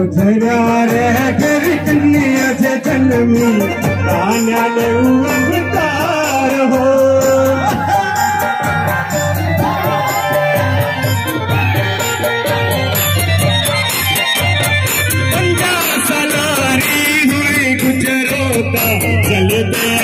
झरा रे घर कन्या से जन्मी कान्या ने अवतार हो सलारी हुई गुजरों का चलते